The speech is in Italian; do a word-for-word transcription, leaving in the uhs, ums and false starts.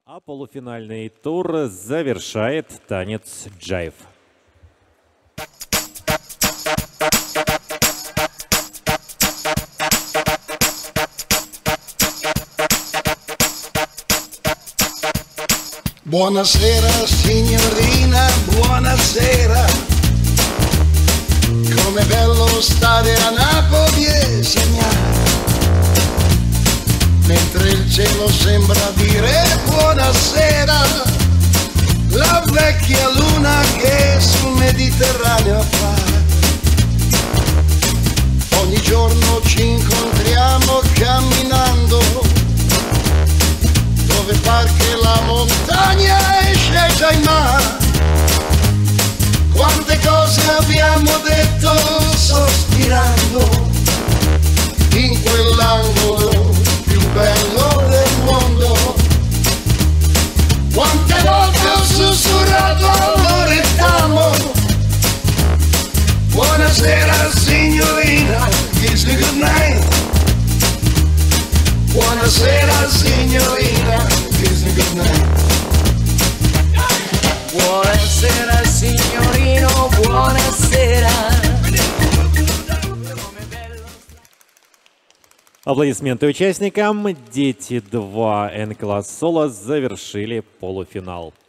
А полуфинальный тур завершает танец джайв. Buonasera signorina, buonasera. Com'è bello stare a Napoli e sognare, mentre il cielo sembra dire buonasera. La vecchia luna che sul Mediterraneo appare. Ogni giorno ci incontriamo camminando, dove par che la montagna è scesa in mare. Quante cose abbiamo detto sospirando in quell'angolo più bello del mondo. Quante volte ho sussurrato amore t'amo. Buonasera signorina, kiss me good night. Buonasera signorina, kiss me good night. Buonasera signorino, buonasera. Аплодисменты участникам. Дети два Н-класс соло завершили полуфинал.